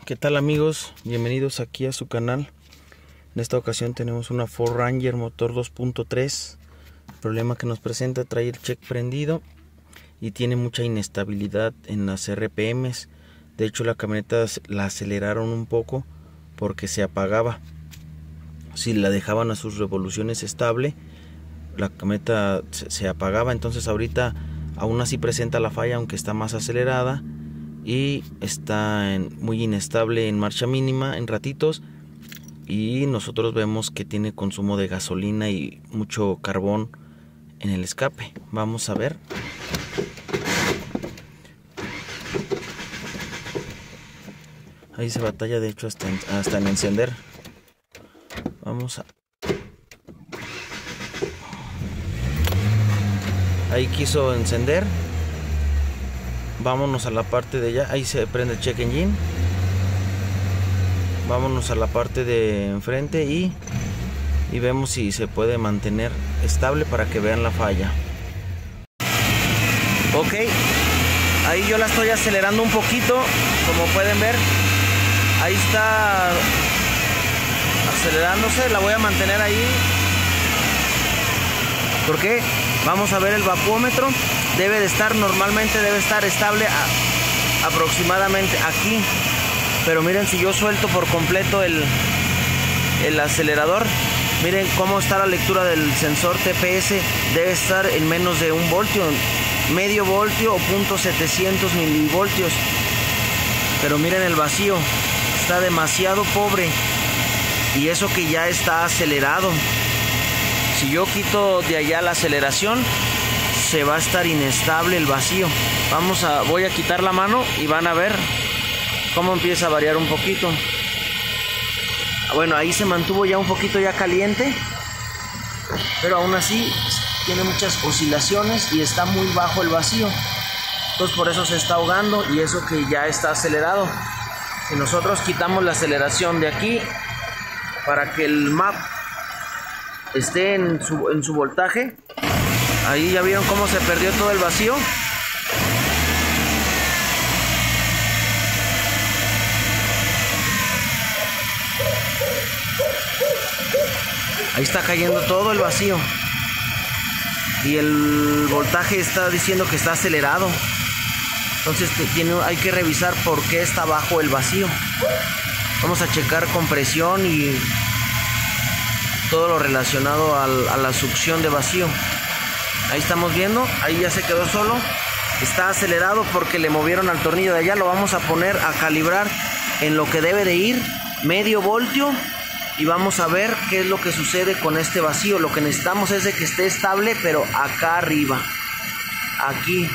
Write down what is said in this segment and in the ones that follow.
¿Qué tal amigos? Bienvenidos aquí a su canal. En esta ocasión tenemos una Ford Ranger motor 2.3. El problema que nos presenta, trae el check prendido y tiene mucha inestabilidad en las RPMs. De hecho la camioneta la aceleraron un poco porque se apagaba. Si la dejaban a sus revoluciones estable, la camioneta se apagaba. Entonces ahorita aún así presenta la falla, aunque está más acelerada. Y está muy inestable en marcha mínima en ratitos. Y nosotros vemos que tiene consumo de gasolina y mucho carbón en el escape. Vamos a ver. Ahí se batalla de hecho hasta en encender. Vamos a... Ahí quiso encender. Vámonos a la parte de allá. Ahí se prende el check engine. Vámonos a la parte de enfrente y vemos si se puede mantener estable para que vean la falla. Ok, ahí yo la estoy acelerando un poquito, como pueden ver. Ahí está acelerándose, la voy a mantener ahí. ¿Por qué? Vamos a ver el vapómetro. Debe de estar, normalmente debe estar estable aproximadamente aquí. Pero miren, si yo suelto por completo el acelerador, miren cómo está la lectura del sensor TPS. Debe estar en menos de 1 voltio, medio voltio o 0.700 milivoltios. Pero miren el vacío, está demasiado pobre. Y eso que ya está acelerado. Si yo quito de allá la aceleración, se va a estar inestable el vacío. Voy a quitar la mano y van a ver cómo empieza a variar un poquito. Bueno, ahí se mantuvo ya un poquito ya caliente, pero aún así tiene muchas oscilaciones y está muy bajo el vacío. Entonces por eso se está ahogando, y eso que ya está acelerado. Si nosotros quitamos la aceleración de aquí para que el MAP esté en su voltaje, ahí ya vieron cómo se perdió todo el vacío. Ahí está cayendo todo el vacío. Y el voltaje está diciendo que está acelerado. Entonces hay que revisar por qué está bajo el vacío. Vamos a checar compresión y todo lo relacionado a la succión de vacío. Ahí estamos viendo, ahí ya se quedó solo. Está acelerado porque le movieron al tornillo de allá. Lo vamos a poner a calibrar en lo que debe de ir, medio voltio. Y vamos a ver qué es lo que sucede con este vacío. Lo que necesitamos es de que esté estable, pero acá arriba. Aquí.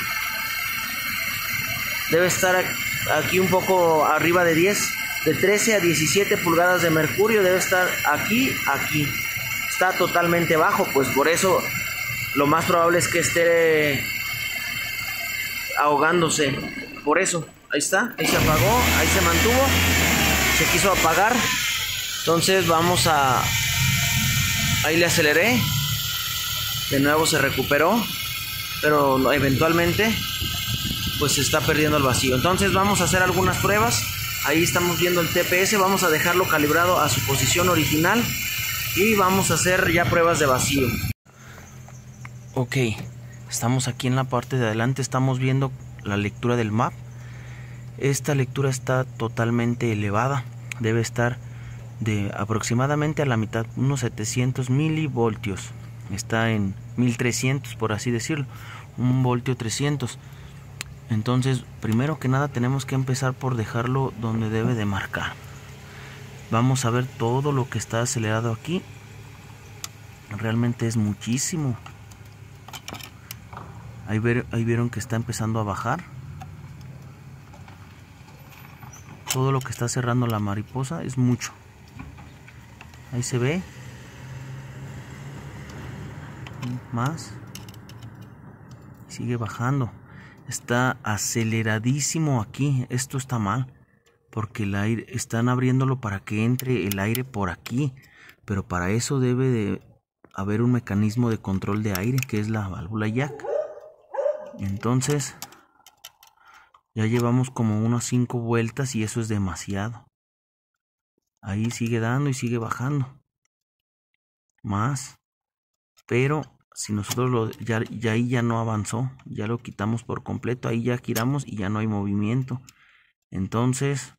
Debe estar aquí un poco arriba de 10. De 13 a 17 pulgadas de mercurio. Debe estar aquí. Está totalmente bajo. Pues por eso lo más probable es que esté ahogándose. Por eso. Ahí está. Ahí se apagó. Ahí se mantuvo. Se quiso apagar. Entonces vamos a... Ahí le aceleré. De nuevo se recuperó. Pero eventualmente pues se está perdiendo el vacío. Entonces vamos a hacer algunas pruebas. Ahí estamos viendo el TPS. Vamos a dejarlo calibrado a su posición original. Y vamos a hacer ya pruebas de vacío. Ok. Estamos aquí en la parte de adelante. Estamos viendo la lectura del MAP. Esta lectura está totalmente elevada. Debe estar de aproximadamente a la mitad, unos 700 milivoltios. Está en 1300, por así decirlo, 1 voltio 300. Entonces primero que nada tenemos que empezar por dejarlo donde debe de marcar. Vamos a ver todo lo que está acelerado aquí. Realmente es muchísimo. Ahí vieron que está empezando a bajar. Todo lo que está cerrando la mariposa es mucho. Ahí se ve. Más. Sigue bajando. Está aceleradísimo aquí. Esto está mal. Porque el aire, están abriéndolo para que entre el aire por aquí. Pero para eso debe de haber un mecanismo de control de aire, que es la válvula jack. Entonces Ya llevamos como unas 5 vueltas y eso es demasiado. Ahí sigue dando y sigue bajando. Más. Pero si nosotros ya ahí ya no avanzó. Ya lo quitamos por completo. Ahí ya giramos y ya no hay movimiento. Entonces,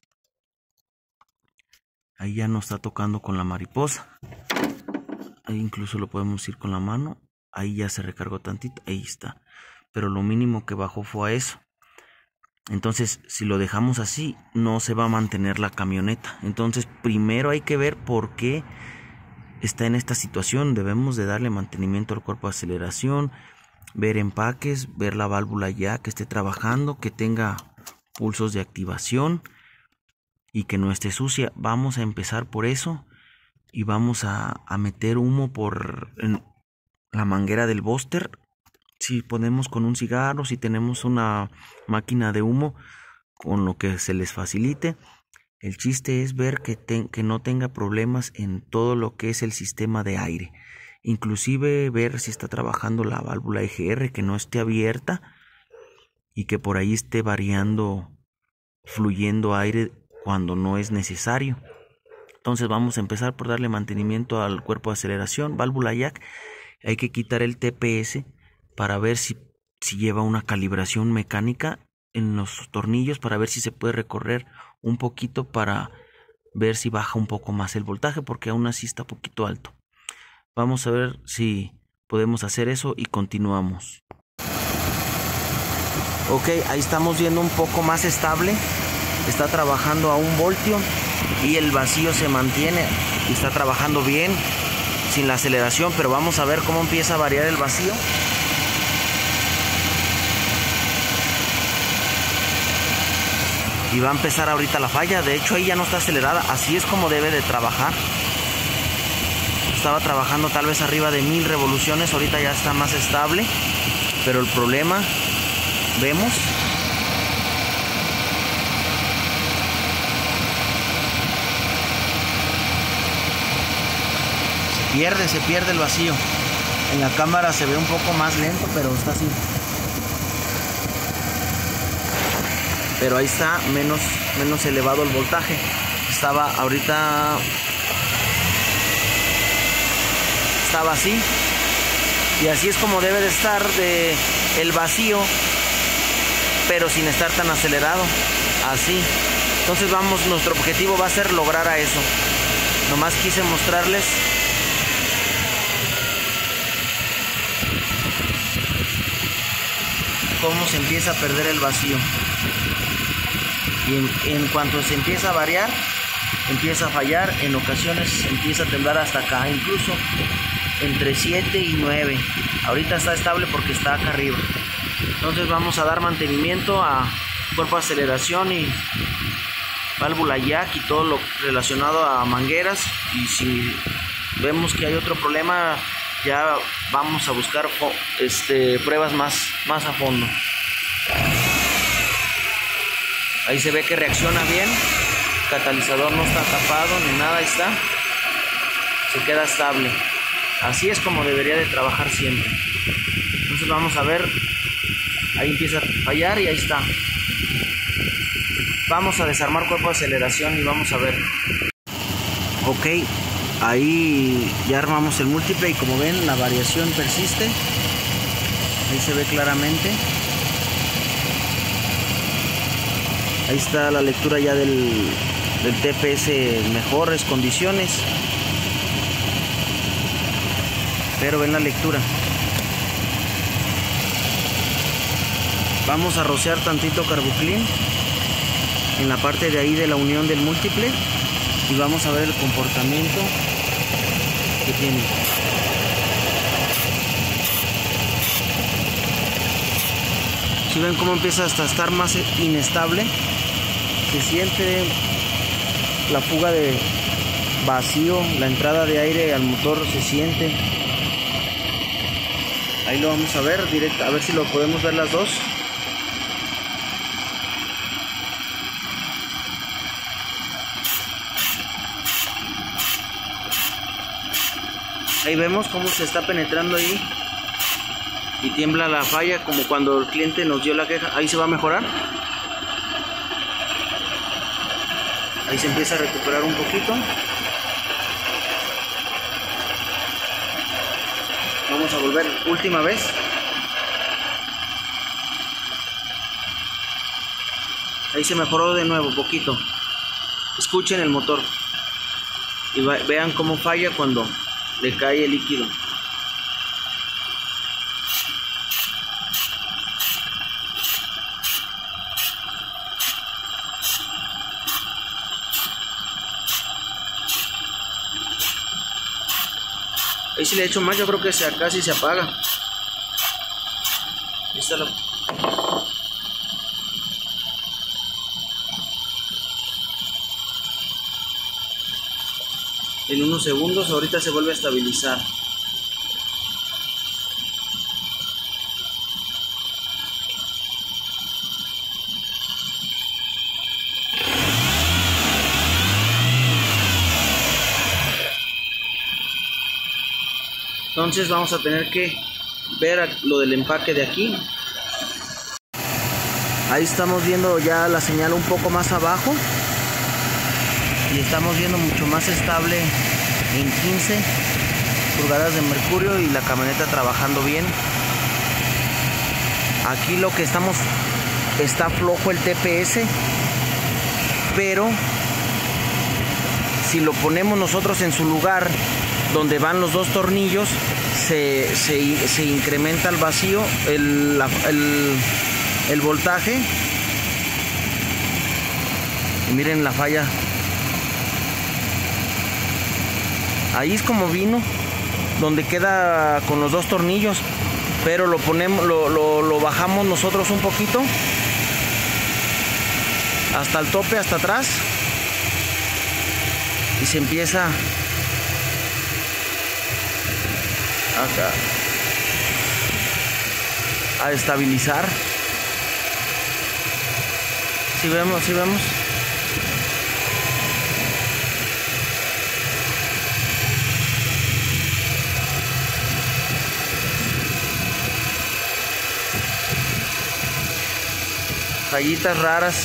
ahí ya no está tocando con la mariposa. Ahí incluso lo podemos ir con la mano. Ahí ya se recargó tantito. Ahí está. Pero lo mínimo que bajó fue a eso. Entonces, si lo dejamos así, no se va a mantener la camioneta. Entonces, primero hay que ver por qué está en esta situación. Debemos de darle mantenimiento al cuerpo de aceleración, ver empaques, ver la válvula ya que esté trabajando, que tenga pulsos de activación y que no esté sucia. Vamos a empezar por eso y vamos a meter humo por la manguera del booster. Si ponemos con un cigarro, si tenemos una máquina de humo, con lo que se les facilite. El chiste es ver que no tenga problemas en todo lo que es el sistema de aire. Inclusive ver si está trabajando la válvula EGR, que no esté abierta y que por ahí esté variando, fluyendo aire cuando no es necesario. Entonces vamos a empezar por darle mantenimiento al cuerpo de aceleración, válvula jack. Hay que quitar el TPS para ver si lleva una calibración mecánica en los tornillos, para ver si se puede recorrer un poquito, para ver si baja un poco más el voltaje, porque aún así está un poquito alto. Vamos a ver si podemos hacer eso y continuamos. Ok, ahí estamos viendo un poco más estable. Está trabajando a 1 voltio y el vacío se mantiene y está trabajando bien sin la aceleración, pero vamos a ver cómo empieza a variar el vacío. Y va a empezar ahorita la falla. De hecho ahí ya no está acelerada. Así es como debe de trabajar. Estaba trabajando tal vez arriba de 1000 revoluciones. Ahorita ya está más estable. Pero el problema, vemos, se pierde el vacío. En la cámara se ve un poco más lento, pero está así. Pero ahí está menos elevado el voltaje. Estaba así. Y así es como debe de estar el vacío, pero sin estar tan acelerado. Así. Entonces nuestro objetivo va a ser lograr a eso. Nomás quise mostrarles cómo se empieza a perder el vacío. Y en cuanto se empieza a variar, empieza a fallar. En ocasiones empieza a temblar hasta acá, incluso entre 7 y 9. Ahorita está estable porque está acá arriba. Entonces vamos a dar mantenimiento a cuerpo de aceleración y válvula jack y todo lo relacionado a mangueras. Y si vemos que hay otro problema, ya vamos a buscar pruebas más a fondo. Ahí se ve que reacciona bien. El catalizador no está tapado ni nada, ahí está. Se queda estable. Así es como debería de trabajar siempre. Entonces vamos a ver. Ahí empieza a fallar y ahí está. Vamos a desarmar cuerpo de aceleración y vamos a ver. Ok, ahí ya armamos el múltiple y como ven la variación persiste. Ahí se ve claramente. Ahí está la lectura ya del TPS en mejores condiciones. Pero ven la lectura. Vamos a rociar tantito Carbuclean en la parte de ahí de la unión del múltiple y vamos a ver el comportamiento que tiene. Si ven cómo empieza hasta estar más inestable, se siente la fuga de vacío, la entrada de aire al motor se siente. Ahí lo vamos a ver directo, a ver si lo podemos ver las dos. Ahí vemos cómo se está penetrando ahí y tiembla la falla, como cuando el cliente nos dio la queja. Ahí se va a mejorar. Ahí se empieza a recuperar un poquito. Vamos a volver última vez. Ahí se mejoró de nuevo poquito. Escuchen el motor y vean cómo falla cuando le cae el líquido. Ahí si le echo más, yo creo que casi se apaga. Ahí está la... En unos segundos ahorita se vuelve a estabilizar. Entonces vamos a tener que ver lo del empaque de aquí. Ahí estamos viendo ya la señal un poco más abajo. Y estamos viendo mucho más estable en 15 pulgadas de mercurio y la camioneta trabajando bien. Aquí lo que está flojo el TPS, pero si lo ponemos nosotros en su lugar donde van los dos tornillos, se incrementa el vacío, el voltaje. Y miren la falla. Ahí es como vino, donde queda con los dos tornillos, pero lo ponemos, lo bajamos nosotros un poquito hasta el tope, hasta atrás, y se empieza acá a estabilizar. Si vemos. Fallitas raras.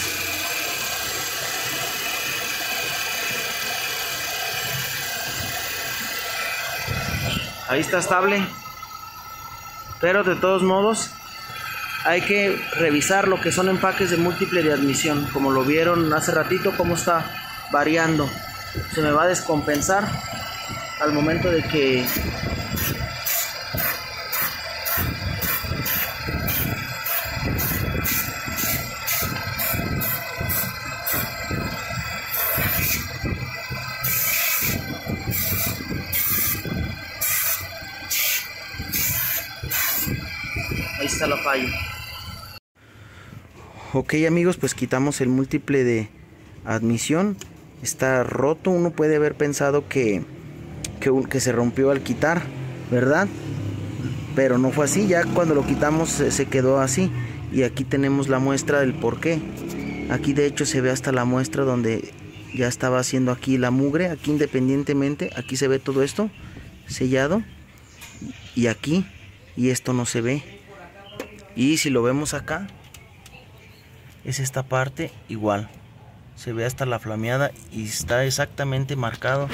Ahí está estable, pero de todos modos hay que revisar lo que son empaques de múltiple de admisión, como lo vieron hace ratito, cómo está variando. Se me va a descompensar al momento de que ahí está la falla. Ok amigos, pues quitamos el múltiple de admisión. Está roto. Uno puede haber pensado que se rompió al quitar, ¿verdad? Pero no fue así. Ya cuando lo quitamos se quedó así. Y aquí tenemos la muestra del por qué. Aquí de hecho se ve hasta la muestra donde ya estaba haciendo aquí la mugre. Aquí independientemente, aquí se ve todo esto sellado. Y aquí, y esto no se ve. Y si lo vemos acá, es esta parte igual. Se ve hasta la flameada y está exactamente marcado.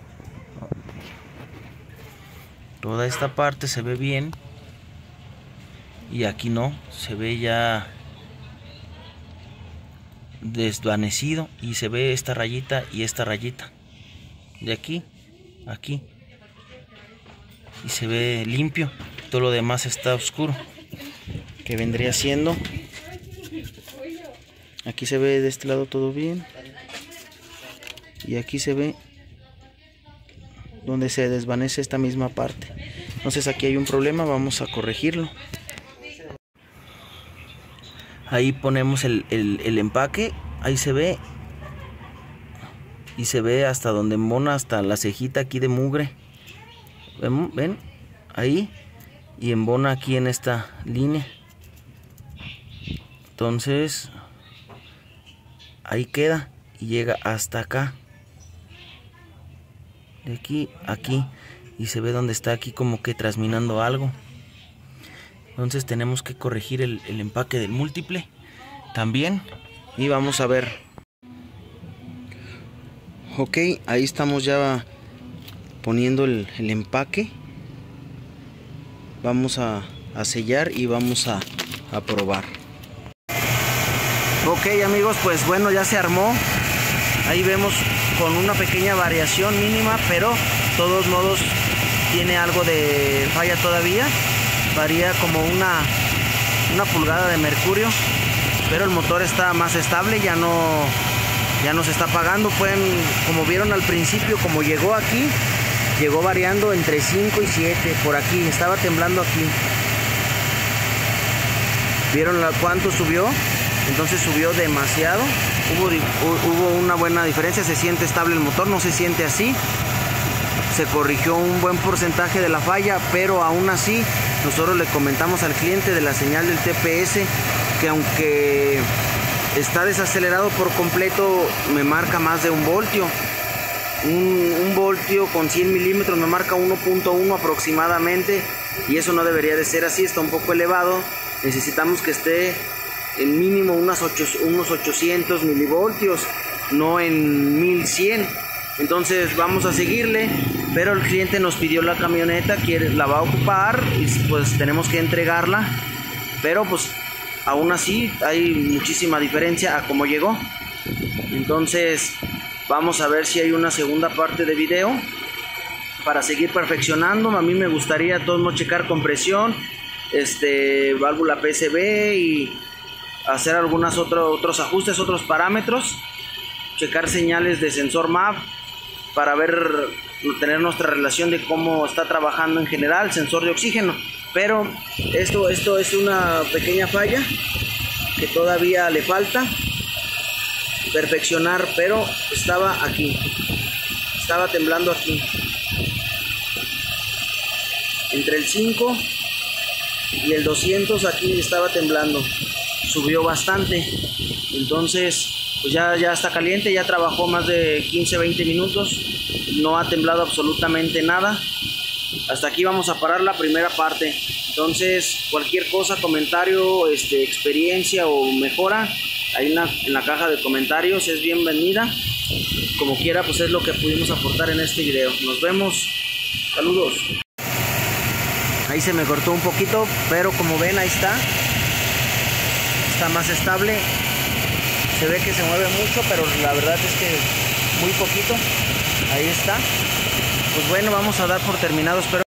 Toda esta parte se ve bien. Y aquí no, se ve ya desvanecido. Y se ve esta rayita y esta rayita. De aquí, aquí. Y se ve limpio. Todo lo demás está oscuro. Que vendría siendo, aquí se ve de este lado todo bien, y aquí se ve donde se desvanece esta misma parte. Entonces aquí hay un problema, vamos a corregirlo. Ahí ponemos el empaque, ahí se ve, y se ve hasta donde embona, hasta la cejita aquí de mugre. ¿Ven? Ahí, y embona aquí en esta línea. Entonces ahí queda y llega hasta acá, de aquí a aquí, y se ve donde está aquí como que trasminando algo. Entonces tenemos que corregir el empaque del múltiple también, y vamos a ver. Ok, ahí estamos ya poniendo el empaque. Vamos a sellar y vamos a probar. Ok amigos, pues bueno, ya se armó. Ahí vemos con una pequeña variación mínima, pero de todos modos tiene algo de falla todavía. Varía como una pulgada de mercurio, pero el motor está más estable, ya no se está apagando. Pueden, como vieron al principio, como llegó aquí, llegó variando entre 5 y 7 por aquí, estaba temblando aquí. ¿Vieron cuánto subió? Entonces subió demasiado. Hubo una buena diferencia, se siente estable el motor, no se siente así. Se corrigió un buen porcentaje de la falla, pero aún así nosotros le comentamos al cliente de la señal del TPS que aunque está desacelerado por completo, me marca más de 1 voltio. Un voltio con 100 milímetros me marca 1.1 aproximadamente, y eso no debería de ser así, está un poco elevado. Necesitamos que esté en mínimo unos 800 milivoltios, no en 1100. Entonces vamos a seguirle, pero el cliente nos pidió la camioneta, la va a ocupar y pues tenemos que entregarla, pero pues aún así hay muchísima diferencia a cómo llegó. Entonces vamos a ver si hay una segunda parte de video para seguir perfeccionando. A mí me gustaría todos modos checar compresión, válvula PSB y hacer algunos otros ajustes, otros parámetros, checar señales de sensor MAP para tener nuestra relación de cómo está trabajando en general, sensor de oxígeno. Pero esto es una pequeña falla que todavía le falta perfeccionar, pero estaba aquí, estaba temblando aquí entre el 5 y el 200, aquí estaba temblando, subió bastante. Entonces pues ya está caliente, ya trabajó más de 15-20 minutos, no ha temblado absolutamente nada. Hasta aquí vamos a parar la primera parte. Entonces cualquier cosa, comentario, experiencia o mejora, ahí en la caja de comentarios es bienvenida. Como quiera, pues es lo que pudimos aportar en este video. Nos vemos, saludos. Ahí se me cortó un poquito, pero como ven, ahí está más estable. Se ve que se mueve mucho, pero la verdad es que muy poquito. Ahí está. Pues bueno, vamos a dar por terminado. Espero